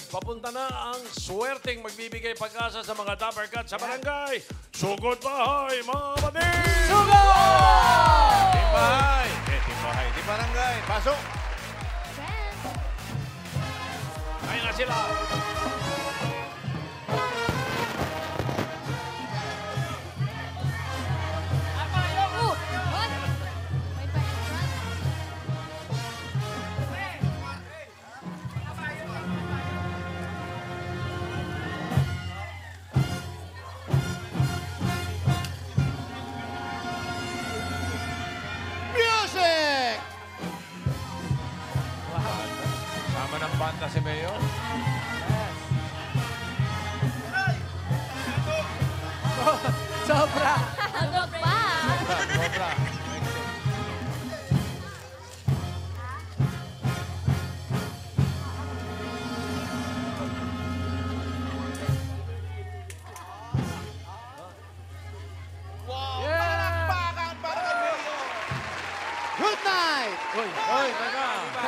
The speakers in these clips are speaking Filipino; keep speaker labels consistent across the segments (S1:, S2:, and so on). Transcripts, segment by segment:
S1: papunta na ang swerteng magbibigay pag-asa sa mga Dapper Cats sa barangay. Sugod bahay, mga kapatid!
S2: Sugod!
S3: Timbahay. Timbahay. Di barangay. Pasok.
S1: Ayun na sila.
S3: Music! Sama ng banda si Mayor.
S2: Sobra!
S4: Ano pa?
S3: Sobra.
S5: Good night!
S1: Uy, teka.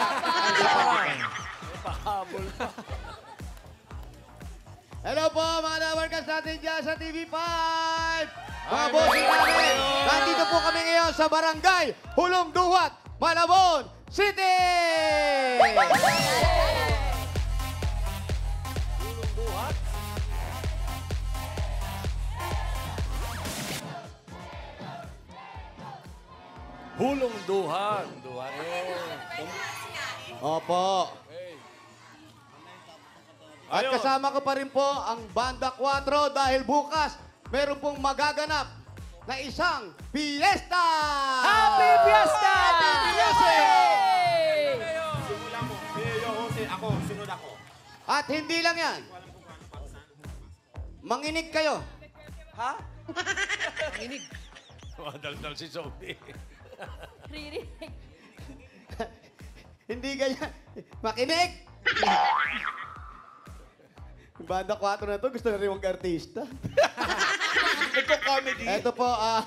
S1: Pahabol pa.
S5: Hello po mga Dabarkas natin dyan sa TV5! Mga bossing namin, nandito po kami ngayon sa Barangay Hulong Duhat, Malabon City!
S1: Hulong duhan.
S5: Opo. At
S1: Ayun.
S5: kasama ko pa rin po ang Banda 4 dahil bukas meron pong magaganap na isang fiesta!
S2: Happy Fiesta!
S5: At hindi lang yan. Manginig kayo.
S2: Ha? Inig.
S1: Madaldal si Sophie.
S4: Ririnig.
S5: Hindi ganyan. Makinig! Yung Banda 4 na to, gusto na rin mag-artista.
S3: Nagko-comedy.
S5: Eto po,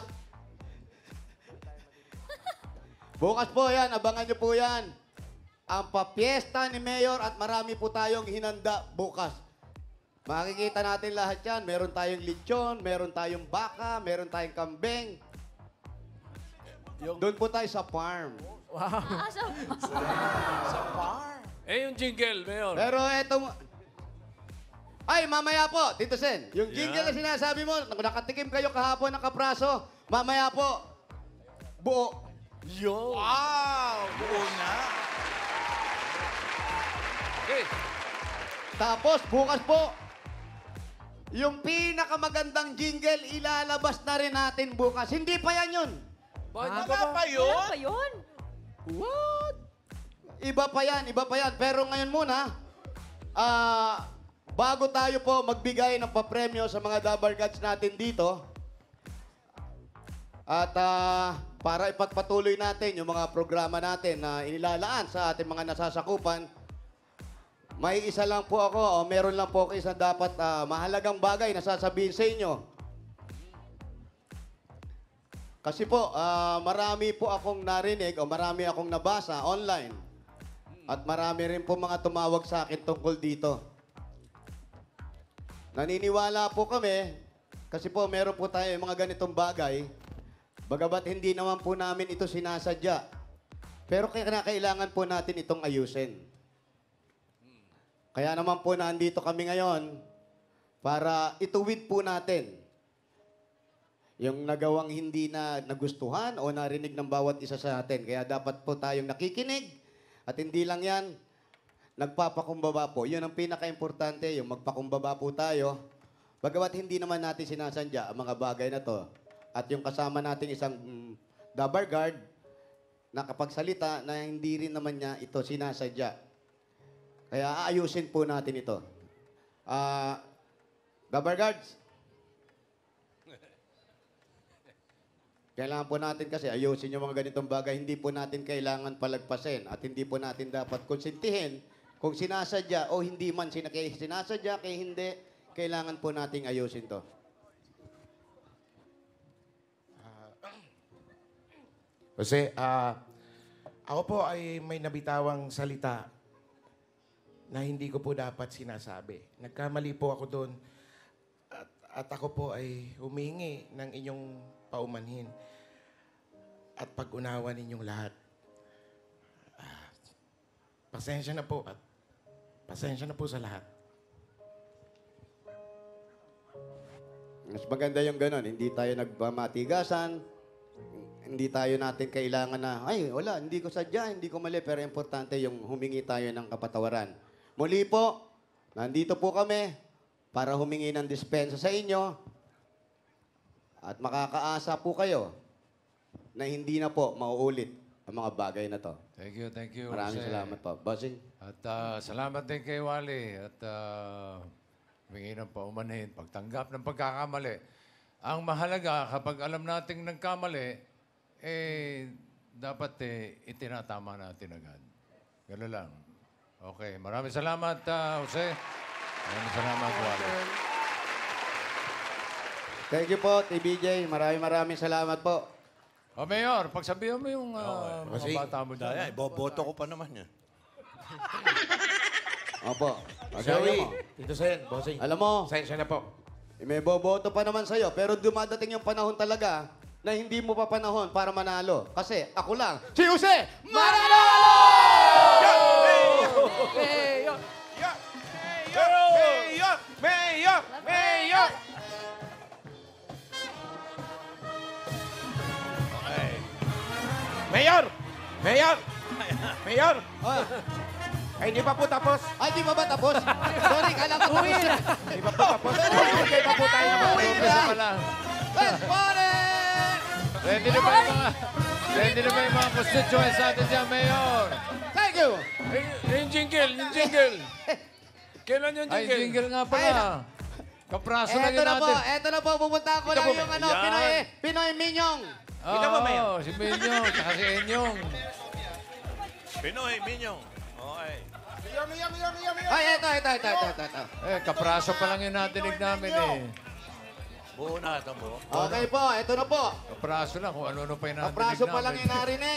S5: bukas po yan, abangan nyo po yan. Ang papiesta ni Mayor at marami po tayong hinanda bukas. Makikita natin lahat yan. Meron tayong lechon, meron tayong baka, meron tayong kambing. Doon po tayo sa farm.
S1: Yung jingle, Mayor.
S5: Pero eto mo... Ay, mamaya po, Tito Sen. Yung jingle
S1: Yan.
S5: na sinasabi mo, nakatikim kayo kahapon ng kapraso, mamaya po, buo.
S1: Yo.
S3: Wow! Buo na.
S1: Okay.
S5: Tapos, bukas po, yung pinakamagandang jingle, ilalabas na rin natin bukas. Hindi pa yan yun.
S1: Bakit
S3: Wala pa yun?
S4: Wala pa yun?
S5: What? Iba pa yan, iba pa yan. Pero ngayon muna, bago tayo po magbigay ng papremyo sa mga Dabar Gods natin dito, at para ipagpatuloy natin yung mga programa natin na inilalaan sa ating mga nasasakupan, may isa lang po ako, o meron lang po ako isang dapat mahalagang bagay na sasabihin sa inyo. Kasi po, marami po akong narinig o marami akong nabasa online. At marami rin po mga tumawag sa akin tungkol dito. Naniniwala po kami, kasi po meron po tayo mga ganitong bagay, bagamat hindi naman po namin ito sinasadya. Pero kailangan po natin itong ayusin. Kaya naman po nandito kami ngayon para ituwid po natin yung nagawang hindi na nagustuhan o narinig ng bawat isa sa atin. Kaya dapat po tayong nakikinig at hindi lang yan, nagpapakumbaba po. Yun ang pinaka-importante, yung magpakumbaba po tayo. Bagamat hindi naman natin sinasandya ang mga bagay na to. At yung kasama natin isang Dabar Guard, nakapagsalita na hindi rin naman niya ito sinasadya. Kaya aayusin po natin ito. Dabar Guards, kailangan po natin kasi ayusin yung mga ganitong bagay. Hindi po natin kailangan palagpasin at hindi po natin dapat konsentihin kung sinasadya o hindi man sinasadya, kaya hindi, kailangan po nating ayusin to.
S6: Kasi ako po ay may nabitawang salita na hindi ko po dapat sinasabi. Nagkamali po ako doon. At ako po ay humingi ng inyong paumanhin at pag-unawa ninyong lahat. Pasensya na po at pasensya na po sa lahat.
S5: Mas maganda yung ganon. Hindi tayo nagpamatigasan. Hindi tayo natin kailangan na, ay, wala, hindi ko sadya, hindi ko mali. Pero importante yung humingi tayo ng kapatawaran. Muli po, nandito po kami para humingi ng dispensa sa inyo. At makakaasa po kayo na hindi na po mauulit ang mga bagay na to.
S3: Thank you.
S5: Maraming
S3: Jose.
S5: salamat po. Bossing.
S3: At salamat din kay Wally. At humingi ng paumanhin, pagtanggap ng pagkakamali. Ang mahalaga, kapag alam nating nagkamali, dapat itinatama natin agad. Gano'n lang. Okay, maraming salamat, Jose. Maraming salamat, Wally.
S5: Thank you po, TBJ. Maraming salamat po.
S3: O, Mayor, pagsabihan mo yung mga bata mo dyan.
S1: Daya, iboboto ko pa naman yan.
S5: Opo.
S6: Joey,
S5: Mo.
S6: Tito Sen, Bossing.
S5: Alam mo,
S6: Pasensya na po.
S5: may boboto pa naman sa'yo, pero dumadating yung panahon talaga na hindi mo pa panahon para manalo. Kasi ako lang, si Jose Manalo!
S2: Mayor!
S6: Mayor! Mayor! Ay, hindi pa po tapos.
S5: Ay, di ba ba tapos? Sorry, kala ko tapos na.
S6: Hindi pa po tapos. Okay pa po tayo na
S3: Umpisa pa lang.
S5: Let's morning!
S3: Ready na ba yung mga constituents natin dyan, Mayor?
S5: Thank you!
S1: Yung jingle. Kailan yung
S3: Ay,
S1: jingle?
S3: jingle nga pala. Kapraso lang yun natin.
S5: Eto na po, pupunta ko lang yung ano,
S1: Yan.
S5: Pinoy Minyong.
S3: Kita mo, Mayor? Si Minyong, tsaka si Enyong.
S1: Pinoy, Minyong. Okay.
S5: Ay, eto.
S3: Kapraso pa lang yung natinig namin eh.
S1: Buo na ito, buo.
S5: Okay po, eto na po.
S3: Kapraso lang kung ano-ano pa yung natinig
S5: Kapraso pa lang
S3: namin.
S5: yung narinig.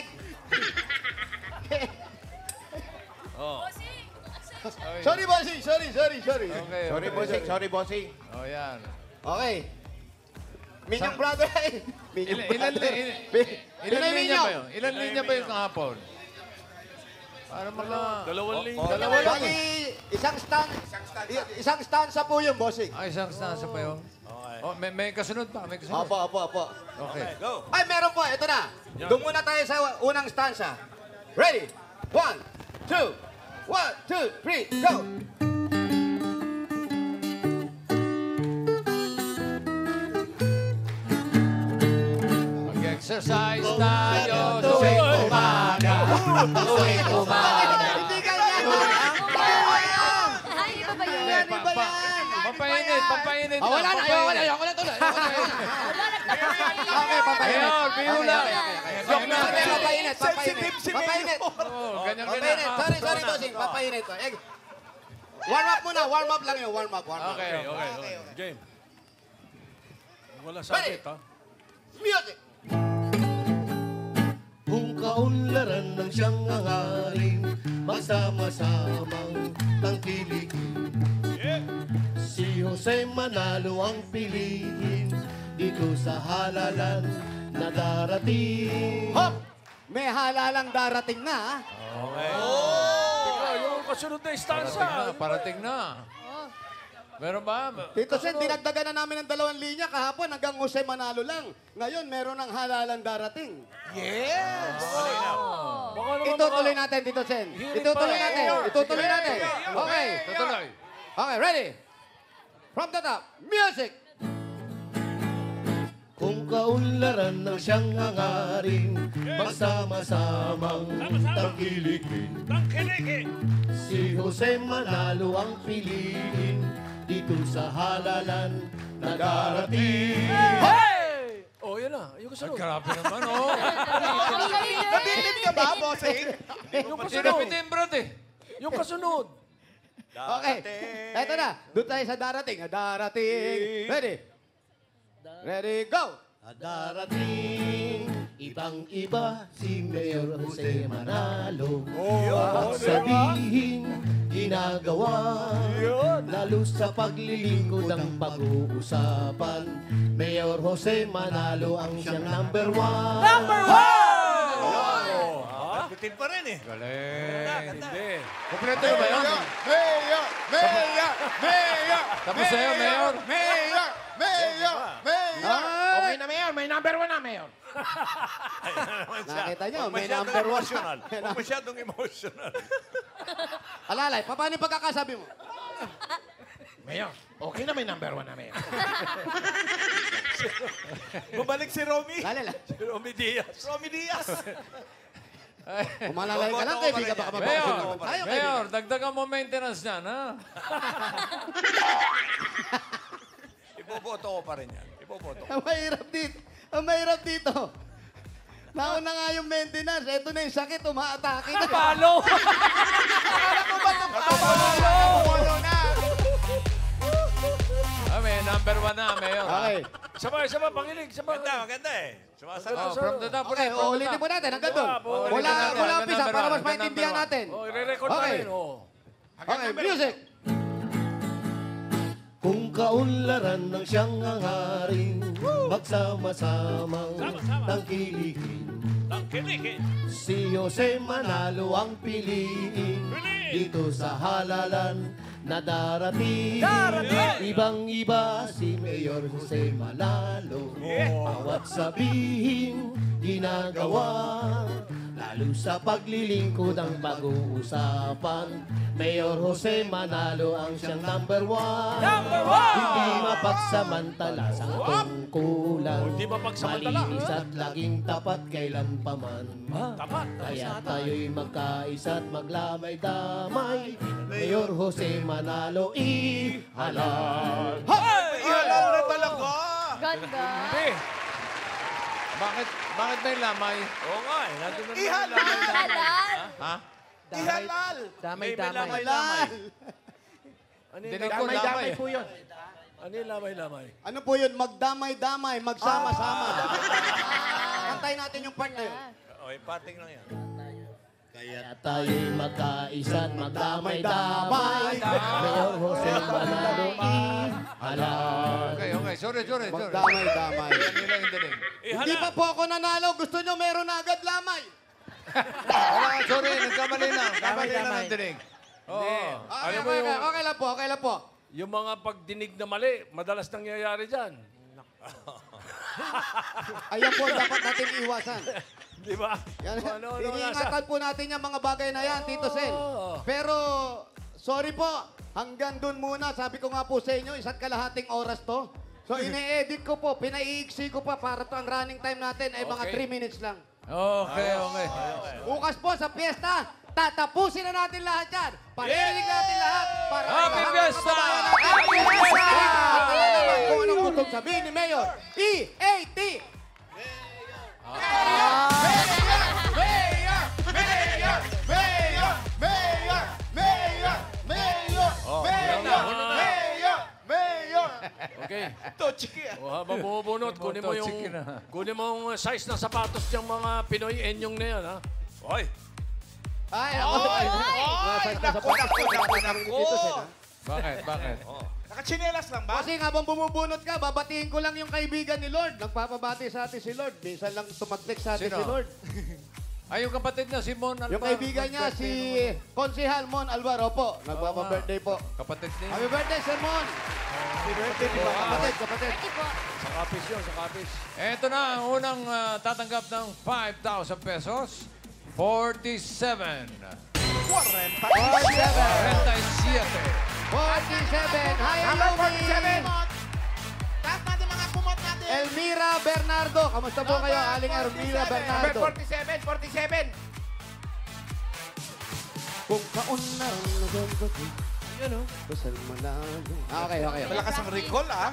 S1: Oh.
S3: Ay.
S5: Sorry, bossing. Sorry.
S3: Okay,
S6: Sorry, Bossing. Sorry, Bossing.
S3: Oh, yan.
S5: Okay. Minyong brother. Minyong
S3: Ilan
S5: brother.
S3: linya ba
S5: Minyong.
S3: yun? Ilan linya ba yung kahapon? Para mga...
S1: Dalawang linya.
S3: Dalawa lang.
S5: Bali, isang stanza po yung bossing.
S3: Ay, isang stanza pa yun.
S1: Okay.
S3: Oh, may kasunod pa, may kasunod.
S5: Opo.
S3: Okay.
S1: Go.
S5: Ay, meron po. Ito na. Doon muna tayo sa unang stanza. Ready? 1, 2. 1, 2, 3, go!
S3: Mag-exercise tayo tuwing umaga. Tuwing umaga.
S5: Hindi ganyan!
S4: Ay, iba ba yun?
S3: Hindi, pampainit.
S5: Wala na. Ayoko na tuloy. Okay, papainit.
S3: Mayor, biro lang. Joke na.
S5: Papainit.
S3: Oh, ganyan.
S5: Papainit. Sorry, bossing. Papainit. Warm up muna. Warm up lang yun. Warm up.
S3: Okay.
S1: Game. Wala sakit, ha?
S5: Music!
S7: Kung kaunlaran ng siyang hangarin, masama-samang tangkilikin. Si Jose Manalo ang piliin dito sa halalan na darating.
S5: Hop! May halalang darating na.
S1: Ikaw, yung kasunod na stanza.
S3: Parating na. Meron ba?
S5: Tito Sen, dinagdagan na namin ng 2 linya kahapon hanggang Jose Manalo lang. Ngayon, meron ng halalang darating.
S1: Baka naman
S5: Itutuloy natin, Tito Sen. Itutuloy natin. Okay.
S3: Tutuloy.
S5: Okay, ready? From the top, music!
S7: Kung kaunlaran ng siyang hangarin, magsama-samang tangkilikin. Si Jose Manalo ang piliin dito sa halalan na darating.
S1: Hey! Oh, yan na. Yung
S3: Ay,
S1: kasunod.
S3: grabe naman, oh.
S6: Nabilib ka ba, Bossing?
S1: Yung
S3: Hindi
S1: kasunod.
S3: na Brad eh.
S1: Yung kasunod.
S5: Okay. Eto na. Doon tayo sa darating. Darating. Ready? Ready, go!
S7: Darating Ibang-iba si Mayor Jose Manalo.
S1: Oh,
S7: Sabihin, ginagawa. Lalo sa paglilingkod ang pag-uusapan. Mayor Jose Manalo ang siyang number one.
S8: Bitin pa rin eh.
S3: Galing.
S1: Hindi.
S3: Kompleto yun ba yun?
S6: Mayor! Mayor! Mayor!
S3: Tapos sa'yo, Mayor.
S6: Mayor! Mayor! Mayor!
S2: Okay na, Mayor. May number 1 na, Mayor.
S5: Nakita nyo,
S8: Huwag
S5: may
S8: masyadong
S5: number 1.
S8: emotional. Huwag masyadong emotional.
S5: Alalay, paano yung pagkakasabi mo?
S2: Mayor, okay na may number 1 na, Mayor.
S8: Bumalik si Romy.
S5: Lalala.
S1: Romy Diaz.
S8: Romy Diaz.
S5: Umalalay ka lang, kaibigan baka
S3: Mayor,
S5: mabakasin. Tayo,
S3: Mayor, dagdagan mo maintenance niyan, ha?
S8: Iboboto ko pa rin yan. Iboboto ko.
S5: Ang mahirap dito. Ang mahirap dito. Nauna nga yung maintenance. Ito na yung sakit, umaatake na.
S2: Palo!
S3: Ah, may number 1 na, Mayor.
S5: Okay.
S1: Sabay, pangilig. Sabay.
S8: Maganda eh. Sumasagot.
S3: Oh, from the top
S5: Okay,
S3: ulit, from the
S5: uulitin
S3: top.
S5: po natin. Hanggang doon.
S1: Ulitin
S5: Wala
S3: natin.
S5: wala
S3: Hanggang
S5: umpisa
S3: number
S5: para
S3: one,
S5: mas
S3: hanggang
S5: maintindihan
S3: number
S5: natin.
S1: Oh, i-record
S5: Okay.
S1: namin. Oh.
S5: Okay, music.
S7: Kung kaunlaran ng siyang hangarin, magsama-samang tangkilikin.
S1: Tangkilikin.
S7: Si Jose Manalo ang piliin dito sa halalan na darating. Ibang-iba si Mayor Jose Manalo. Bawat sabihin, ginagawa. Lalo sa paglilingkod ang pag-uusapan. Mayor Jose Manalo ang siyang number 1. Hindi mapagsamantala sa tungkulan.
S1: Hindi mapagsamantala.
S7: Malinis at laging tapat kailan paman.
S1: Tapat.
S7: Kaya tayo'y magkaisa at maglamay-damay. Mayor Jose Manalo, ihalal.
S8: Ihalal na talaga.
S4: Ganda.
S1: Hindi.
S3: Bakit may lamay?
S1: Oo nga eh. Nandun na
S8: Ihalal.
S4: Halal.
S3: Ha?
S8: Ihalal.
S2: Damay-damay.
S1: lamay-lamay. Ano yung
S3: Dinig ko,
S2: Damay-damay
S3: lamay.
S2: po yun.
S1: Ano yung lamay-lamay?
S5: Ano po yun? Magdamay-damay, magsama-sama. Kantayin natin yung part na yun.
S8: Okay, parting lang yan.
S7: Kaya tayo'y magkaisa at magdamay-damay. Mayor Jose Manalo, ihalal.
S3: Okay. Sorry.
S5: Magdamay-damay.
S3: Yan nila yung dinig.
S5: Hindi pa po ako nanalo. Gusto nyo meron na agad lamay.
S3: Wala, sorry, nagkamali lang. Kamali lang
S2: Damay.
S3: ang dinig. Oo.
S1: Alam mo yung-
S5: Okay lang po.
S1: Yung mga pagdinig na mali, madalas nangyayari dyan.
S5: Ayan po ang dapat natin iwasan.
S1: Di ba?
S5: Yan.
S1: Ano,
S5: Iniingatan po natin yung mga bagay na yan, Tito Sen. Pero, sorry po, hanggang dun muna. Sabi ko nga po sa inyo, 1.5 oras to. So, ine-edit ko po, pinaiiksi ko pa para to ang running time natin ay mga
S1: Okay.
S5: 3 minutes lang.
S3: Okay.
S5: Bukas po sa piyesta, tatapusin na natin lahat yan. Parinig natin lahat. Para
S3: Happy Fiesta!
S5: Happy Fiesta! At alam naman kung anong gustong sabihin ni Mayor. E-A-T!
S1: Okay.
S8: Tochiki.
S1: O habang bumubunot, kunin mo
S3: Chicken
S1: yung,
S3: na.
S1: kunin mo yung size ng sapatos ng mga Pinoy enyong na yan, ha? Oy.
S5: Ay, ako.
S3: Bakit?
S8: Nakachinelas lang ba?
S5: Kasi habang bumubunot ka, babatiin ko lang yung kaibigan ni Lord. Nagpapabati sa atin si Lord. Minsan lang tumatlik sa atin
S3: Sino?
S5: si Lord.
S3: Ay, yung kapatid niya, si Mon Alvaro.
S5: Yung kaibigan niya, si Konsehal Mon Alvaro po. Nagpapa-birthday po.
S3: Kapatid niya.
S5: Happy birthday, Sir Mon!
S8: Happy birthday, di ba?
S5: Kapatid.
S4: Pwede po.
S1: Sa kapis yun, sa kapis.
S3: Eto na ang unang tatanggap ng 5,000 pesos. 47.
S5: 47.
S3: 47.
S5: 47. Hi, Alumi!
S2: Taas natin mga kumot natin.
S5: Elmira Bernardo. Kamusta po kayo, Aling Elmira Bernardo?
S2: 47.
S5: Kung kaunang nagagod. Yun o. Pasal manalo. Okay.
S8: Malakas ang recall, ah.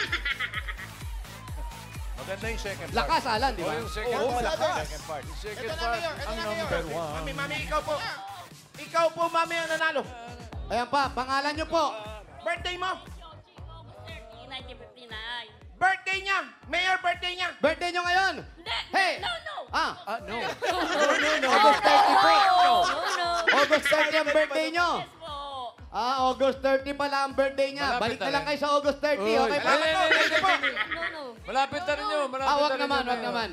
S8: Maganda yung second part.
S5: Lakas, Alan, di
S1: O
S5: ba?
S1: yung second
S8: Oo,
S1: part.
S8: malakas.
S1: Second part. Yung second
S2: Ito na,
S1: part.
S2: Mayor. Ito
S1: Ang
S2: na,
S1: number
S2: Mayor.
S1: one.
S2: Mami, ikaw po. Ikaw po, Mami, ang nanalo.
S5: Ayan pa, pangalan nyo po.
S2: Birthday mo.
S4: 1959.
S6: birthday niya! Mayor, birthday niya!
S5: Birthday nyo ngayon! Hey!
S4: No.
S3: No.
S5: August 30 po!
S4: No.
S5: August 30 ang birthday nyo!
S4: Yes po.
S5: August 30 pala ang birthday niya.
S3: Malapit
S5: Balik na
S3: na
S5: lang
S3: rin.
S5: kayo sa August 30, okay pa?
S4: No.
S3: Malapit na rin yun.
S5: Wag naman.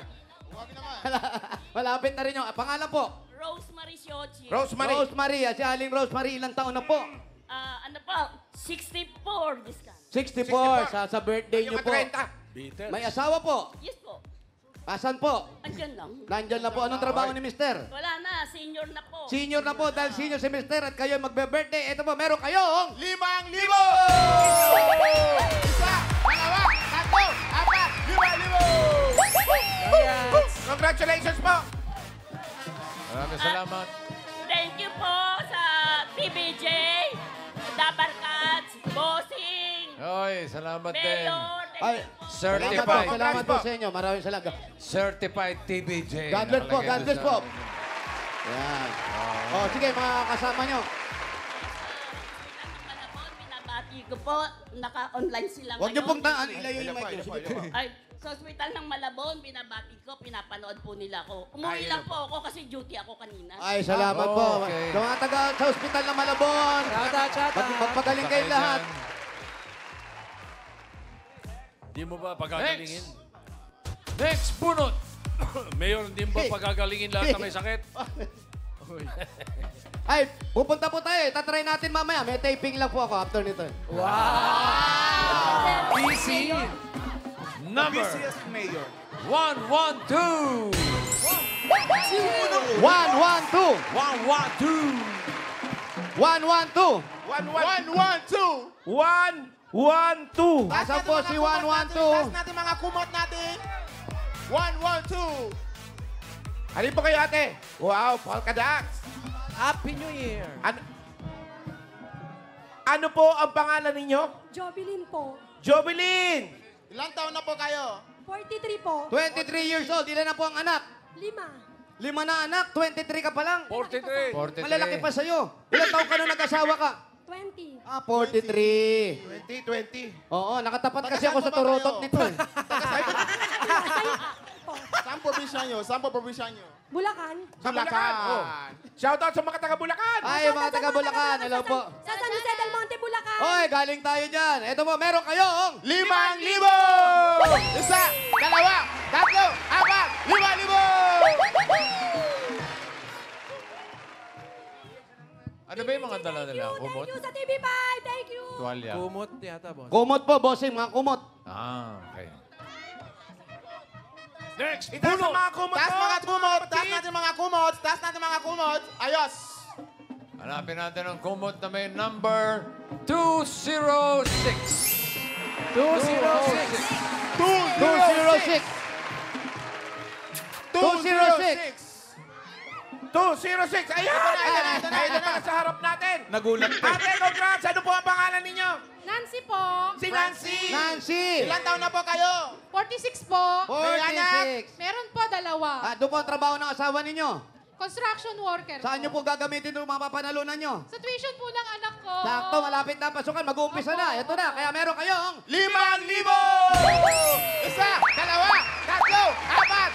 S5: Malapit na rin yun. Pangalan po?
S4: Rosemary Siochi.
S6: Rosemary.
S5: Rosemary. Si Aling Rosemary, ilang taon na po?
S4: Ano pa? 64 this time.
S5: 64 sa birthday nyo
S6: Yung
S5: po.
S6: 30.
S1: Beatles.
S5: May asawa po?
S4: Yes po.
S5: Asan po?
S4: Andyan lang.
S5: Nandyan na po. Anong trabaho ni Mister?
S4: Wala na, senior na po.
S5: Senior na po dahil senior si Mister at kayo magbe-birthday. Ito po, meron kayong
S6: 5,000! Isa, dalawa, tatlo, apat, 5,000! Congratulations po!
S3: Maraming salamat.
S4: Thank you po sa TBJ, Dabar Cats, Bossing,
S3: Oy, salamat din.
S4: Mayor.
S5: Ay,
S3: Certified.
S5: salamat po sa inyo. Maraming salamat.
S3: Certified TBJ.
S5: God bless po,
S3: Nakalagay
S5: God
S3: doon
S5: bless
S3: sa
S5: po.
S3: amin.
S5: Yan. Oh, sige, mga kasama nyo.
S4: Malabon, binabati ko po. Naka-online sila
S5: Huwag nyo pong
S4: ngayon.
S5: ilayo yung mic. Sige po.
S4: Ay, sa hospital ng Malabon, binabati ko, pinapanood po nila ako. Umuwi lang po ako kasi duty ako kanina.
S5: Ay, salamat po.
S3: Okay.
S5: Sa mga taga sa ospital ng Malabon. Magpagaling kayo lahat.
S1: Di mo ba pagagalingin?
S3: Next, bunot.
S1: Mayor, hindi mo ba pagagalingin lahat na may sakit?
S5: Ay, pupunta po tayo. Tatry natin mamaya. May taping lang po ako after nito.
S3: Easy. Number
S8: Busiest mayor.
S3: 112.
S5: 112.
S3: 112.
S5: 112.
S6: 112!
S5: Asan po si 112?
S6: Taas natin mga kumot natin! 112! Halin po kayo ate! Wow, polka dots!
S2: Happy New Year!
S6: Ano po ang pangalan ninyo?
S9: Jobilin po.
S6: Jovelyn!
S8: Ilang taon na po kayo?
S9: 43 po.
S5: 23 years old. Ilan na po ang anak?
S9: 5.
S5: 5 na anak. 23 ka pa lang.
S1: 43.
S3: 43.
S5: Malalaki pa sa'yo. Ilang taon ka nung nag-asawa ka?
S9: 20.
S5: 43.
S6: 2020.
S5: Oo, nakatapat kasi ako sa turotot nito eh.
S8: Saan probinsya nyo? Saan po probinsya nyo?
S9: Bulacan.
S6: Sa Bulacan. Oh. Shoutout sa mga taga Bulacan.
S5: Ay, mga taga Bulacan. Hello po.
S9: Sa San Jose del Monte, Bulacan.
S5: Oy, galing tayo dyan. Ito po, meron kayong
S6: 5,000! Isa, dalawa, tatlo, apat, 5,000!
S3: Ano ba yung mga dala nila? Kumot?
S9: Thank you sa TV5. Thank you.
S3: Tuwalya.
S2: Kumot yata, boss.
S5: kumot po, bossing, mga kumot.
S3: Okay.
S1: Next,
S6: Itaas ang mga kumot
S8: Taas
S6: mo,
S8: mga kumot!
S6: kapatid.
S8: Taas natin mga kumot! Taas natin mga kumot! Ayos!
S3: Hanapin natin ang kumot na may number 206. 206.
S5: 206. 206.
S6: 206. Ayan!
S8: ito na.
S6: Ito na sa harap natin.
S8: Nagulat
S6: Ate, congrats! Ano po ang pangalan ninyo?
S9: Nancy po.
S6: Si Nancy.
S5: Nancy.
S8: Ilang taon na po kayo?
S9: 46 po.
S5: 46.
S9: Meron po dalawa.
S5: Doon po ang trabaho ng asawa ninyo.
S9: Construction worker
S5: Saan nyo po gagamitin yung mga papanalunan nyo?
S9: Sa tuition po ng anak ko.
S5: Sakto, malapit na ang pasukan. Mag-uumpisa na. Ito na. Kaya meron kayong
S6: 5,000! Isa, dalawa, tatlo, apat,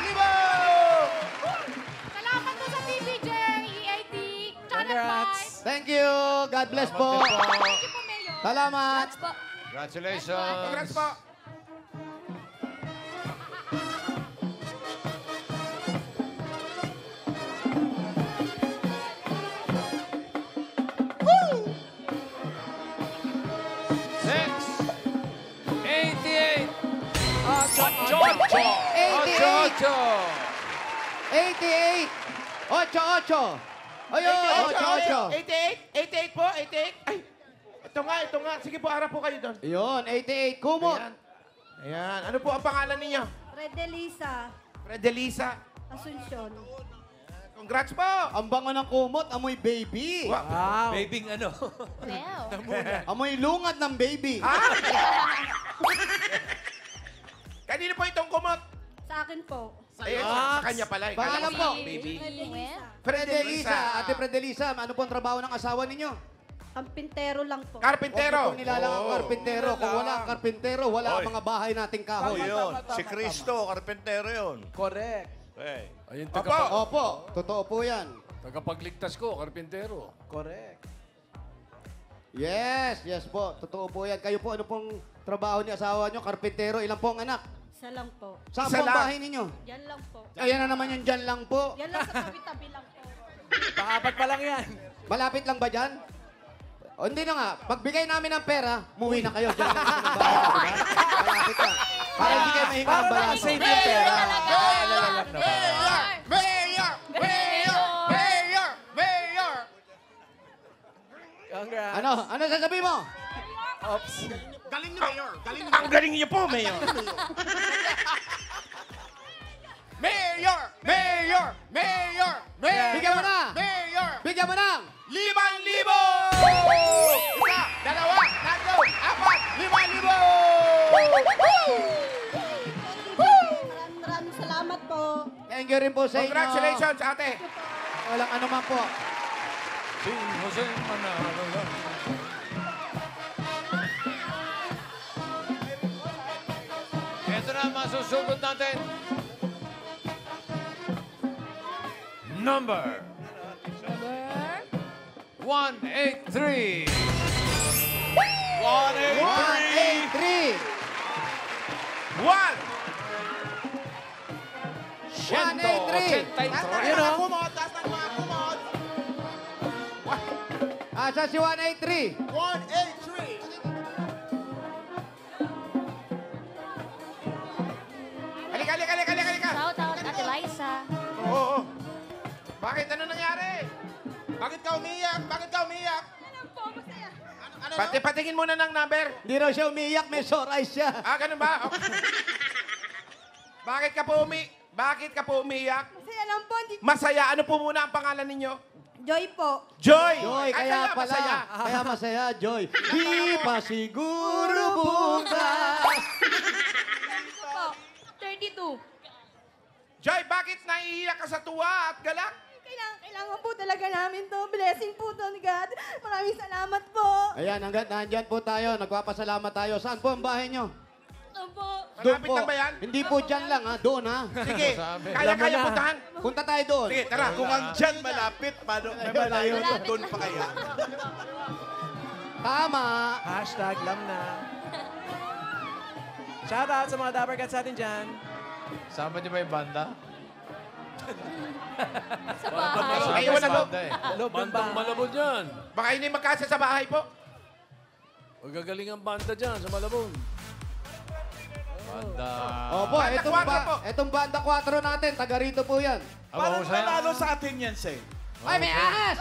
S6: 5,000!
S9: Salamat po sa TVJ, EAT, Channel
S2: Congrats.
S9: 5.
S5: Thank you. God bless po.
S3: Salamat din po.
S9: Thank you po, Mayor.
S5: Salamat.
S3: Congratulations.
S6: Congrats po.
S3: Next. 88.
S5: 88. 88. 88. Ayun, 88.
S6: 88 po, 88. Ay, ito nga. Sige po, harap po kayo doon.
S5: Ayun, 88. Kumot.
S6: Ayan. Ano po ang pangalan ninyo?
S9: Redelisa,
S6: Fredelisa.
S9: Asuncion.
S6: Congrats po.
S5: Ang bango ng kumot, amoy baby.
S6: Wow.
S2: Babing ano?
S4: Wow.
S5: Amoy lungad ng baby.
S6: Kanino po itong kumot?
S9: Sa akin po.
S6: Ayan, sa kanya pala.
S5: Pangalan po?
S6: Baby.
S9: Redelisa.
S5: Fredelisa. Ate Fredelisa, ano po ang trabaho ng asawa ninyo?
S9: Kampintero lang po.
S5: Huwag
S6: Karpintero.
S5: niyo pong nilalang ang karpintero. Kung wala ang karpintero, wala ang
S1: Oy.
S5: mga bahay nating kahoy.
S1: Yun, si Cristo, karpentero yun.
S8: Correct.
S1: Hey.
S2: Ayun,
S5: Opo, totoo po yan.
S2: tagapagligtas ko, karpintero.
S8: Correct.
S5: Yes po. Totoo po yan. Kayo po, ano pong trabaho ni asawa nyo? Karpintero, ilan po ang anak?
S9: Isa lang po.
S5: Saan
S6: Isa
S5: po ang
S6: lang.
S5: bahay ninyo?
S9: Yan lang po.
S5: Ayan na naman yung dyan lang po.
S9: Yan lang sa tabi-tabi lang po.
S8: Pang-apat pa lang yan.
S5: Malapit lang ba dyan? O, hindi na nga. Pagbigay namin ng pera, muwi na kayo. Dyan lang naman ang bahay. Diba? Malapit lang. Para hindi kayo mahinga ng balaso.
S8: Save yung pera. Congrats.
S5: Ano sasabihin mo?
S8: Oops.
S6: Ang galing niyo po, Mayor.
S5: Bigyan mo na! Bigyan mo na!
S6: 5,000! Isa, dalawa, tatlo, apat, 5,000!
S9: Maraming salamat po.
S5: Thank you rin po sa inyo.
S6: Congratulations, ate.
S5: Walang ano man po.
S3: Si Jose Manalo lang. Ito na ang masusugod natin. Number 183.
S5: 183! 183!
S8: Yun o. Kumot. Taas ng mga kumot.
S5: Asa si 183?
S8: 183.
S6: Halika.
S10: Shout out, Ate Liza.
S6: Oo. Bakit? Ano nangyari?
S8: Bakit ka umiyak? Ano?
S6: Patingin muna ng number.
S5: Hindi raw siya umiiyak, may sore eyes siya.
S6: Ganun ba? Okay. Bakit ka po umiyak?
S9: Masaya lang po.
S6: Masaya. Ano po muna ang pangalan ninyo?
S9: Joy po.
S6: Joy!
S5: Joy, kaya pala.
S6: Masaya.
S5: Kaya masaya, Joy. Di pa siguro bukas.
S10: Po, 32.
S6: Joy, bakit naiiyak ka sa tuwa at galak?
S9: Kailangan po talaga namin to. Blessing po to ni God. Maraming salamat po.
S5: Ayan, hanggang nandyan po tayo. Nagpapasalamat tayo. Saan po ang bahay nyo?
S10: Opo.
S6: Malapit lang ba yan?
S5: Hindi po dyan lang, ha? Doon, ha?
S6: Sige,
S3: Sabi.
S6: kaya puntahan.
S5: Punta tayo doon.
S6: Sige, tara.
S7: Kung ang dyan malapit, paano may malayo doon pa kaya?
S5: Tama.
S8: Hashtag lam na. Shout out sa mga Dapper Cats natin dyan.
S3: Sama niyo ba yung banda?
S10: Sa bahay.
S6: Ay, wala
S3: banda eh.
S8: Loob ng
S2: Bandang
S8: bahay.
S2: Malabon dyan.
S6: Baka hindi magkasa sa bahay po.
S2: Magagaling ang banda dyan sa Malabon.
S3: Banda.
S5: Opo,
S6: Banda
S5: itong,
S6: 4 po.
S5: itong banda 4 natin, taga rito po yan.
S7: Parang
S3: Mahusay.
S7: nanalo sa atin yan, Say.
S5: Ay, may ahas!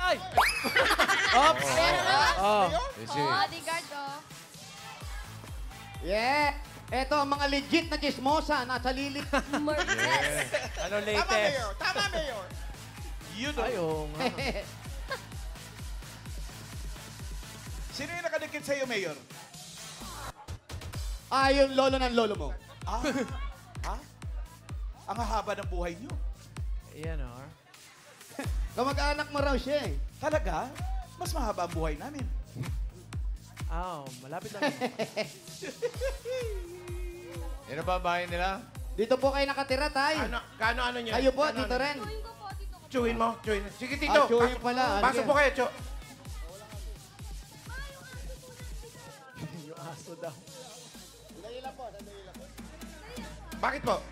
S8: Oops. Oh.
S3: Easy.
S10: Bodyguard ko.
S5: Yeah. Ito ang mga legit na chismosa, nasa lilit.
S10: Merces.
S8: Ano latest? Tama, Mayor.
S7: Yun
S8: Ay, oo nga.
S7: Sino yung nakadikit sa'yo, Mayor?
S5: Yung lolo ng lolo mo.
S7: Ha? Ang hahaba ng buhay niyo.
S8: Yan o.
S5: Kamag-anak mo raw siya eh.
S7: Talaga? Mas mahaba ang buhay namin.
S8: Malapit lang.
S3: Ano ba ang bahay nila?
S5: Dito po kayo nakatira, tay.
S6: Kano niya?
S5: Kayo po,
S6: Kano,
S5: dito
S6: ano?
S5: rin.
S6: Chuhin mo. Sige, Tito.
S5: Chuhin pala.
S6: Pasok po kayo, Cho.
S8: Yung aso daw.
S6: Bakit po?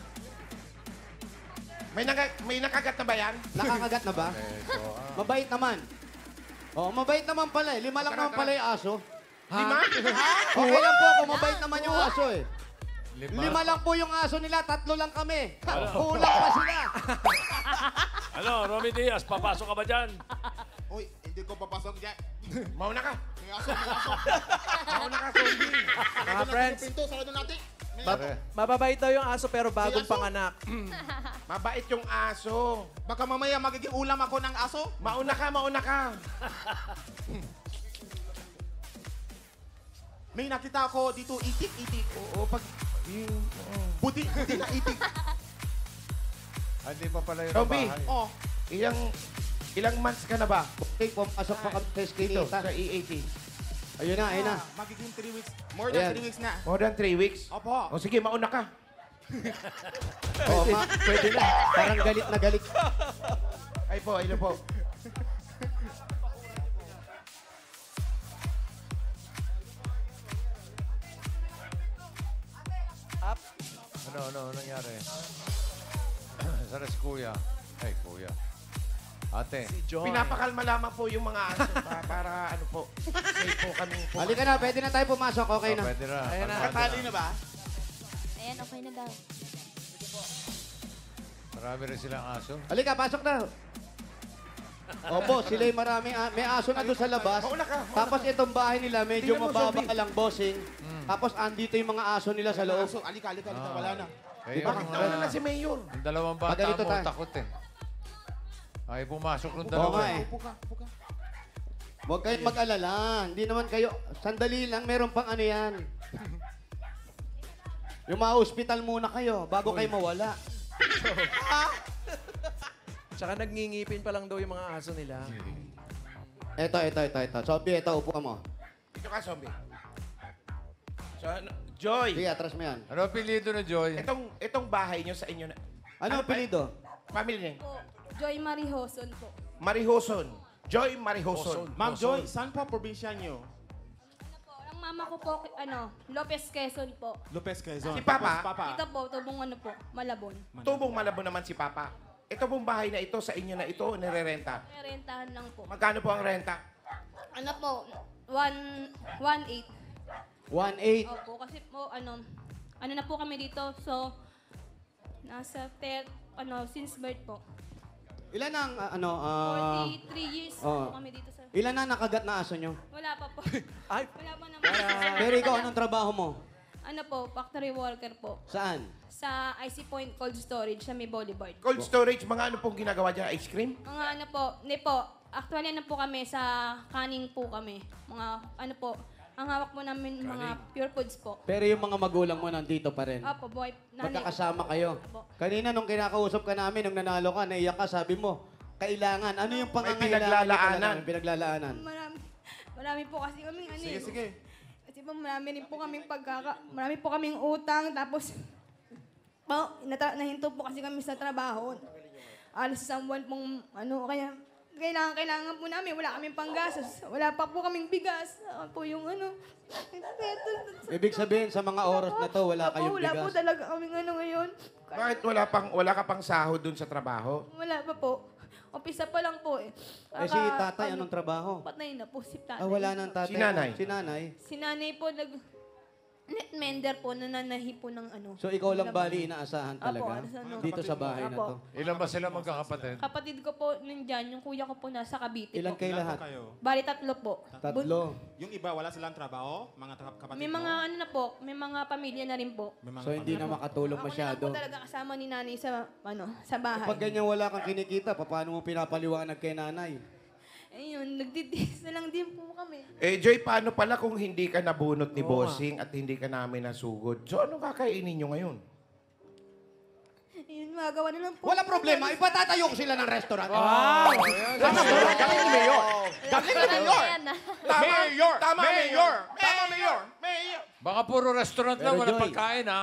S6: May nakagat na ba yan?
S5: Nakakagat na ba?
S3: Ito ah.
S5: Mabait naman. Oh, mabait naman pala eh. 5 lang
S6: Tara,
S5: naman pala yung aso.
S6: 5?
S5: Okay lang po kung mabait naman yung aso eh. 5
S3: 5.
S5: lang po yung aso nila, 3 lang kami. Kulang pa sila.
S1: Ano, Romy Diaz, papasok ka ba dyan?
S8: Uy, hindi ko papasok dyan.
S6: Mauna ka.
S8: May aso, may aso.
S6: Mauna ka, zombie.
S8: Sarado natin
S6: friends.
S8: yung pinto, sarado natin. May
S3: Pare.
S8: Mababait daw yung aso pero bagong aso? panganak.
S6: Mabait yung aso.
S8: Baka mamaya magiging ulam ako ng aso.
S6: Mauna ka.
S8: May nakita ako dito, itik.
S6: Oo, pag...
S8: Buti na itik.
S3: Hindi pa pala yung
S6: Robbie.
S3: bahay.
S8: Oh,
S6: Ilang months ka na ba?
S5: Okay, pumasok pa kami sa
S6: Dito,
S5: Eskinita.
S6: sa EAT.
S5: Ayun na, ayun na.
S8: Magiging 3 weeks. More than
S5: Ayan.
S8: 3 weeks na.
S6: More than 3 weeks?
S8: Opo.
S6: O sige, mauna ka.
S5: Oo, pwede na. Parang galit na galit.
S6: Ay po, ayun po.
S3: Ano nangyari? Sa kuya. Ay, kuya. Ate.
S6: Pinapakalma lamang po yung mga aso para ano po, safe po kami po.
S5: Halika na, pwede na tayo pumasok. Okay na.
S3: Pwede na.
S8: Ayan na.
S3: Kalmado
S8: Katali na ba?
S10: Ayan, okay na daw.
S3: Marami rin silang aso.
S5: Halika, pasok na. Opo, sila yung maraming, may aso na doon sa labas.
S6: Mauna ka.
S5: Tapos itong bahay nila, medyo
S6: Tingnan mo,
S5: mababa
S6: Sophie.
S5: ka lang, bossing. Tapos andito yung mga aso nila sa loob.
S8: So, alika. Wala na.
S3: Eh,
S6: Bakit nawala na si Mayor?
S3: Yung dalawang bata
S5: Pagalito
S3: mo,
S5: tayo.
S3: takot eh. Ay, pumasok ng
S5: Oo
S3: dalawa
S5: nga
S3: eh.
S5: eh. Huwag kayong mag-alala. Hindi naman kayo, sandali lang, meron pang ano yan. Yung mga hospital muna kayo, bago kayo mawala.
S8: Tsaka nagngingipin pa lang daw yung mga aso nila.
S5: Ito. Sophie, ito, upo mo.
S6: Dito ka, zombie. So, Joy,
S5: Sige, atras mo yan.
S3: Ano apelido na Joy?
S6: itong bahay nyo sa inyo na...
S5: Ano ang apelido?
S6: Family name?
S9: Po, Joy Marihoson po.
S6: Marihoson. Joy Marihoson.
S8: Ma'am Joy, saan po probinsya nyo?
S9: Ano po, ang mama ko po, Lopez Quezon po.
S8: Lopez, Quezon.
S6: Si Papa?
S9: Ito po, tubong ano po, Malabon.
S6: Tubong Malabo naman si Papa. Ito pong bahay na ito, sa inyo na ito, nire-renta.
S9: May rentahan lang po.
S6: Magkano po ang renta?
S9: Ano po, 1.8.
S5: 1.8.
S9: Opo, kasi po, ano na po kami dito, so, nasa, since birth po.
S5: Ilan ang,
S9: 43 years
S5: oo.
S9: po kami dito sa...
S5: ilan na nakagat na aso nyo?
S9: Wala pa po.
S8: Ay.
S9: Wala pa naman.
S5: Pero ikaw, anong trabaho mo?
S9: Ano po, factory worker po.
S5: Saan?
S9: Sa IC Point Cold Storage sa may Boulevard.
S6: Cold storage, mga ano pong ginagawa dyan? Ice cream?
S9: Mga ano po, hindi po. Actually, ano po kami, sa canning po kami. Mga ano po, ang hawak po namin mga pure foods po.
S5: Pero yung mga magulang mo nandito pa rin.
S9: Opo, boy.
S5: Magkakasama kayo.
S9: Opo.
S5: Kanina nung kinakausap ka namin, nung nanalo ka, naiyak ka, sabi mo, kailangan. Ano yung pangangailangan?
S6: pinaglalaanan.
S5: May pinaglalaanan.
S9: Marami po kasi kami ano
S8: Sige,
S9: eh.
S8: sige.
S9: Kasi po marami rin po kaming marami po kaming utang, tapos nahinto po kasi kami sa trabaho. Alas isang buwan pong kaya kailangan po namin, wala kaming panggastos. Wala pa po kaming bigas. Po yung
S5: Ibig sabihin, sa mga oras na to, wala kayong
S9: Wala po
S5: bigas.
S9: talaga kaming ngayon.
S6: Bakit wala ka pang sahod dun sa trabaho?
S9: Wala pa po. Umpisa pa lang po eh.
S5: Eh si tatay, anong trabaho?
S9: Patay na po si tatay.
S5: Wala nang tatay.
S6: Si nanay?
S5: Si nanay.
S9: Si nanay po net mender po, nananahi po ng ano.
S5: So ikaw lang bali inaasahan
S9: Apo,
S5: talaga? Dito sa bahay na to?
S9: Apo.
S3: Ilan ba sila magkakapatid?
S9: Kapatid ko po nandyan, yung kuya ko po nasa Cavite
S5: Ilan
S9: po.
S5: kayo lahat?
S9: Bali, 3 po.
S5: Tatlo.
S8: Yung iba, wala silang trabaho? Mga kapatid
S9: May
S8: mo?
S9: mga ano na po, may mga pamilya na rin po.
S8: May mga
S5: So hindi na makatulong
S9: Ako na lang
S5: masyado.
S9: po talaga kasama ni nanay sa bahay.
S5: Pag ganyan wala kang kinikita, paano mo pinapaliwanag kay nanay?
S9: Ayun, nagtitiis na lang din po kami.
S6: Eh, Joy, paano pala kung hindi ka nabunot ni Bossing at hindi ka namin nasugod? So, anong kakainin nyo ngayon?
S9: Ayun, magawa na lang po.
S5: Wala problema, ipatatayo ko sila ng restaurant.
S3: Wow!
S5: Galing ni Mayor. Galing ni Mayor.
S10: Ayan na.
S6: Mayor! Tama, Mayor! Tama, Mayor! Mayor!
S3: Baka puro restaurant lang,
S5: Pero
S3: wala
S5: Joy.
S3: pagkain ha.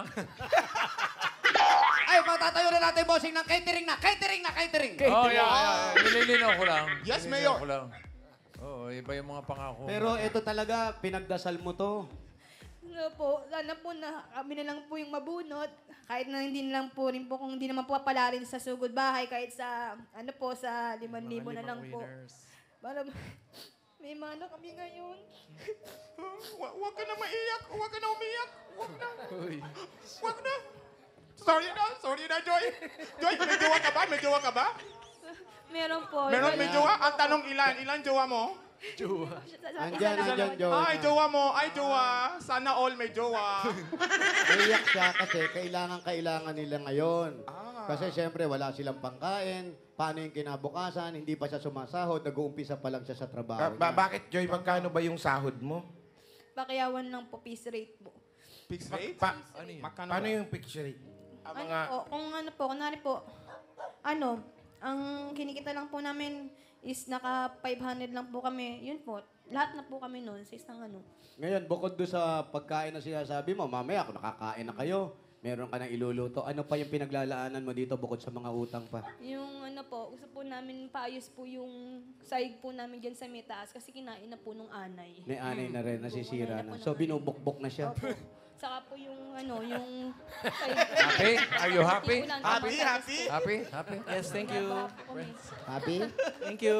S5: Ay, patatayo na natin, bossing, ng catering na. Catering.
S3: Oh, yeah. Nililinaw ko lang.
S8: Yes,
S3: Nililinaw
S8: Mayor.
S3: ko lang. Oo, iba yung mga pangako.
S5: Pero ito talaga, pinagdasal mo to.
S9: Ano po, sana po na kami na lang po yung mabunot. Kahit na hindi na lang po rin po, kung hindi naman po pala rin sa sugod bahay, kahit sa, sa 5,000 na lang po. Para may mano kami ngayon.
S8: Huwag ka na maiyak. Huwag ka na umiyak. Huwag na. Sorry na, Joy. Joy, may jowa ka ba? May jowa ka ba?
S9: Meron po.
S8: May jowa? Ang tanong ilan? Ilan jowa mo?
S5: Andyan, Joy.
S8: Ay, jowa mo. Ay, jowa. Sana all may jowa.
S5: Naiyak siya kasi kailangan nila ngayon. Kasi siyempre wala silang pangkain. Paano yung kinabukasan? Hindi pa siya sumasahod. Nag-uumpisa pa lang siya sa trabaho niya.
S6: Bakit, Joy? Magkano ba yung sahod mo?
S9: Pakiyawan lang po, piece rate po.
S8: Fixed rate? Magkano
S6: Paano
S8: ba?
S6: yung picture rate? Ang
S9: Ano
S6: mga...
S9: po, kung kunwari po, ang kinikita lang po namin is naka 500 lang po kami. Yun po, lahat na po kami noon sa isang ano.
S5: Ngayon, bukod doon sa pagkain na sinasabi mo, mamaya kung nakakain na kayo, meron ka nang iluluto. Ano pa yung pinaglalaanan mo dito bukod sa mga utang pa?
S9: Yung ano po, gusto po namin paayos po yung sahig po namin dyan sa may taas kasi kinain na po nung anay.
S5: May anay na rin, nasisira
S9: Kinain
S5: na.
S9: po
S5: So,
S9: ng anay.
S5: binubukbok na siya.
S9: Opo. Saka po yung ano, yung sahig.
S3: Happy? Are you happy?
S9: Ulan,
S8: Happy,
S9: tapos
S8: happy?
S9: po,
S3: Happy? Happy?
S11: Yes, thank you.
S9: baba po kami.
S5: Happy?
S11: Thank you.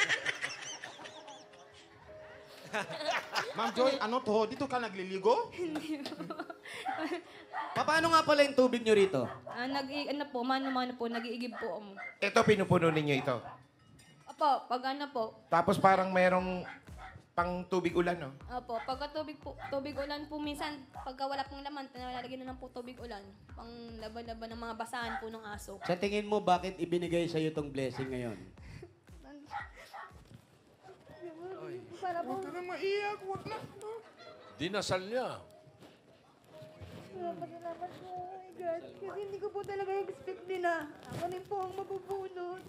S8: Ma'am Joy, ano to? Dito ka nagliligo?
S5: Paano nga pala yung tubig nyo rito?
S9: Ano po, mano-mano po, nag-iigib po.
S6: Ito, pinupuno ninyo ito.
S9: Opo, pag ano po,
S6: Tapos parang merong pang tubig ulan, no?
S9: opo, pagka tubig ulan po minsan, pagka wala pong laman, nalalagyan na lang po tubig ulan. Pang laban-laban ng mga basahan po ng aso.
S5: Sa tingin mo, bakit ibinigay sa'yo tong blessing ngayon?
S9: Para po,
S8: Huwag ka na maiyak, huwag na.
S1: Dinasal niya.
S9: salamat po, oh my God. Kasi hindi ko po talaga expect din na ako rin po ang mabubunod.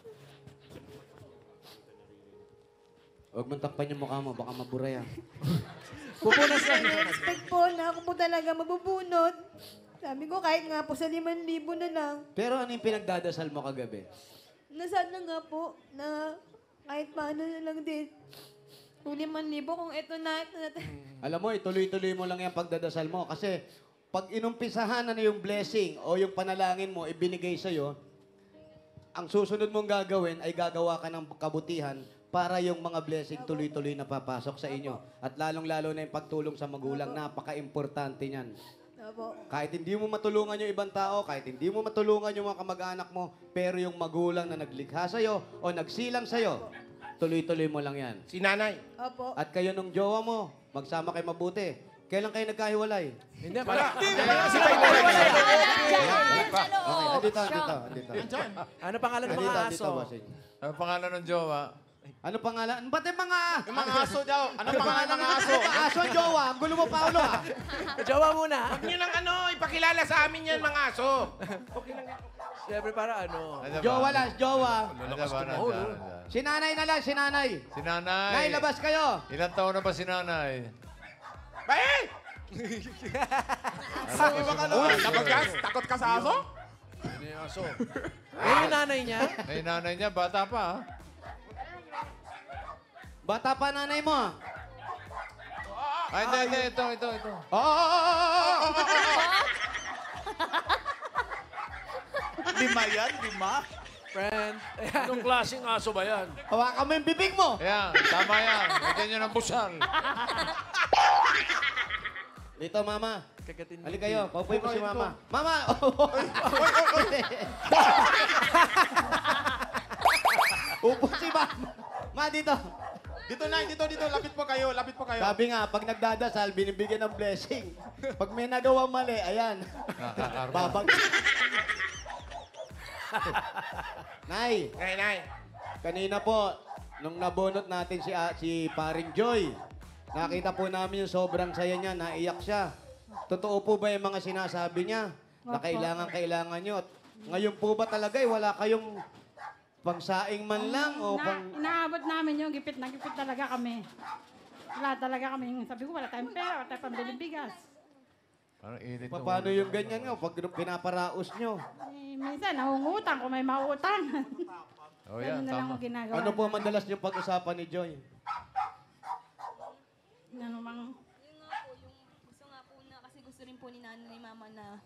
S5: Huwag mong takpan yung mukha mo, baka mabura yan.
S11: Pupunas lang.
S9: Expect po na ako po talaga mabubunod. Sabi ko kahit nga po sa 5,000 na lang.
S5: Pero ano yung pinagdadasal mo kagabi?
S9: Nasaan na nga po na kahit paano na lang din. Kung 5,000 kung ito na.
S5: Alam mo, ituloy-tuloy mo lang yung pagdadasal mo. Kasi pag inumpisahan na yung blessing o yung panalangin mo ibinigay sa'yo, ang susunod mong gagawin ay gagawa ka ng kabutihan para yung mga blessing tuloy-tuloy na papasok sa inyo. At lalong-lalo na yung pagtulong sa magulang, napaka-importante niyan.
S9: Opo.
S5: Kahit hindi mo matulungan yung ibang tao, kahit hindi mo matulungan yung mga kamag-anak mo, pero yung magulang na naglikha sa'yo o nagsilang sa'yo, tuloy-tuloy mo lang yan.
S6: Si nanay.
S9: Opo.
S5: At kayo nung jowa mo, magsama kayo mabuti. Kailan kayo nagkahiwalay?
S11: Hindi, para.
S5: Okay, andito.
S11: Ano pangalan ng mga
S5: Andito,
S11: aso?
S5: bossing.
S3: Ang pangalan ng jowa?
S5: Ano pangalan? Ba't yung mga...
S8: Yung mga aso daw. Ano pangalan ng aso?
S5: Mga aso ang jowa. Ang gulo mo, Paolo, ah.
S11: Jowa muna.
S6: Huwag nyo nang ano, ipakilala sa amin yan, mga aso.
S11: Siyempre para ano.
S3: Ano ba?
S5: Jowa lang, jowa.
S3: Ano ba? Nandiyan.
S5: Si nanay na lang, si nanay.
S3: Si nanay.
S5: Nay, labas kayo.
S3: Ilang taon na ba si nanay?
S6: Bayan!
S8: Takot ka sa aso?
S1: Ano yung aso?
S11: Yung nanay niya.
S3: Ay, nanay niya, bata pa, ha?
S5: Bata pa nanay mo, ah.
S3: Ay, hindi, ito.
S5: Oh!
S7: Lima yan, lima.
S11: Friend.
S1: Anong klaseng aso ba yan?
S5: Hawakan mo yung bibig mo.
S3: Ayan, tama yan. Lagyan nyo ng busal.
S5: Dito, mama.
S11: Kagatin
S5: Halika kayo, paupuin mo si mama. Mama! Upo si mama. Ma, dito.
S8: Dito na, dito. Lapit po kayo.
S5: Sabi nga, pag nagdadasal, binibigyan ng blessing. Pag may nagawa mali, ayan.
S3: Nakakarma.
S5: Babag. Nay,
S6: Nay.
S5: kanina po, nung nabunot natin si Paring Joy, nakita po namin yung sobrang saya niya, naiyak siya. Totoo po ba yung mga sinasabi niya na kailangan nyo? At ngayon po ba talaga wala kayong pangsaing man lang o pang...
S12: Inaabot namin yung gipit na gipit talaga kami. Wala talaga kami. Sabi ko, wala tayong pera, wala tayong pambili bigas.
S3: Parang init.
S5: Paano yung ganyan nga pag pinaparaos nyo?
S12: Eh, minsan, nahungutang kung may mautang.
S3: Oh, yan,
S12: Ganun na lang
S3: tama.
S12: ang ginagawa.
S5: Ano po madalas yung pag-usapan ni Joy?
S12: Ano mang...
S9: Yun nga po, yung gusto nga po na, kasi gusto rin po ni nanay ni mama na,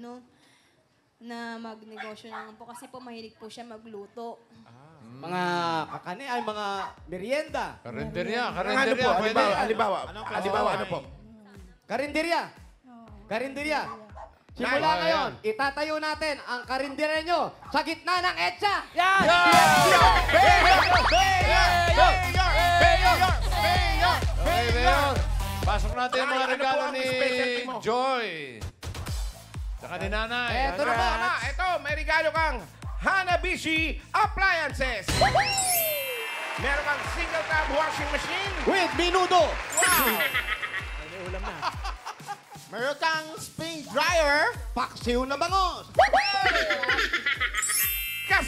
S9: na magnegosyo naman po. Kasi po mahilig po siya magluto.
S5: Mga kakani ay mga merienda.
S3: Karinderya.
S6: Ano po? Halimbawa, ano po?
S5: Karinderya. Karinderya. Simula
S3: Yan.
S5: ngayon, itatayo natin ang karinderya nyo sa gitna ng EDSA.
S11: Yan!
S3: Okay, Mayor. Pasok natin yung mga
S6: Nanay, ano
S3: regalo
S6: po ang
S3: ni
S6: specialty mo?
S3: Joy. Saka ni nanay.
S5: Eto na ba?
S6: Mama, ito, may regalo kang Hanabishi Appliances. Meron kang single tap washing machine.
S5: With minudo.
S11: May ulam na.
S8: Meron kang spring dryer.
S5: Paksiw na bangos.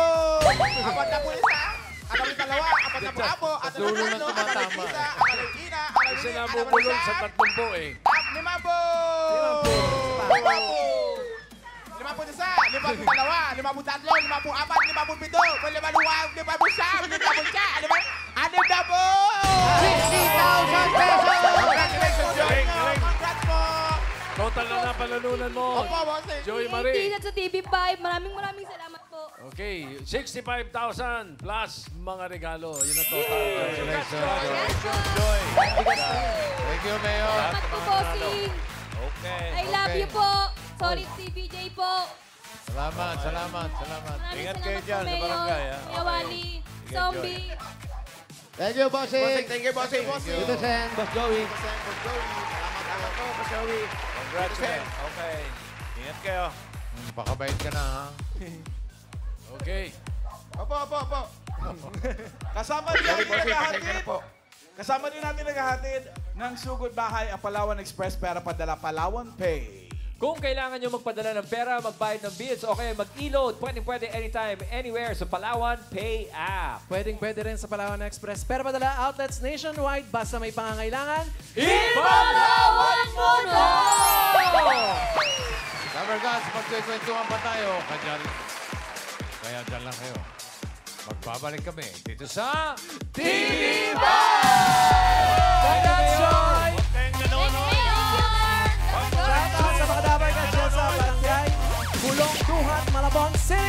S8: Apat na po isa. Apat na dalawa. Apat na po apo. Apat na
S3: Dulo na
S8: tatlo. Apat na
S3: tumatama.
S8: isa. Apat na ina. Apat na
S1: Kasi
S8: ina.
S1: nabubulol sa 30 eh.
S8: Lima po. Lima po. Lima po isa. Lima po dalawa. Lima po tatlo. Lima po apat. Lima po pito. Lima luwag. Lima po siyam. Lima po siya. Anim na po.
S2: 60,000 pesos!
S8: Congratulations, Joy.
S1: Galing, galing.
S8: Congrats po.
S1: Total na napalalunan mo.
S8: Opo, bossing.
S1: Joy
S10: 18
S1: Marie.
S10: at sa TV5. Maraming salamat po.
S1: Okay, 65,000 plus mga regalo. Yun ang total.
S3: Congratulations, Joy. Thank you, Mayor.
S10: Salamat po, bossing.
S1: Okay.
S10: I love you po. Solid TVJ po.
S3: Salamat.
S10: Maraming
S1: Ingat
S10: salamat
S1: kayo dyan
S10: po,
S1: sa
S10: Mayor.
S1: barangay, ha?
S10: Kuya Wally. Zombie.
S5: Thank you, bossing.
S6: Bossing, thank you, bossing.
S5: Dito, Sen. Boss Joey.
S8: Salamat po, Boss Joey.
S1: Congrats, man. Okay. Ingat kayo.
S3: Pakabait ka na, ha?
S1: Okay.
S8: Opo.
S13: Kasama din natin
S6: Bossing, pasensya na
S13: naghahatid.
S6: po.
S13: Kasama din natin naghahatid ng Sugod Bahay ang Palawan Express pera padala Palawan Pay.
S14: Kung kailangan nyo magpadala ng pera, magbayad ng bills, o kaya mag-e-load, pwede anytime, anywhere sa Palawan Pay app.
S11: Pwede rin sa Palawan Express. Pero padala outlets nationwide, basta may pangangailangan.
S10: Palawan mo na!
S3: Summer Gods, magkikwentuhan pa tayo. Kaya dyan lang kayo. Magbabalik kami dito sa
S11: TV5! Congrats, Joy! Shoutout sa mga dabar ka dyan sa Barangay Bulong Duhat, Malabon City!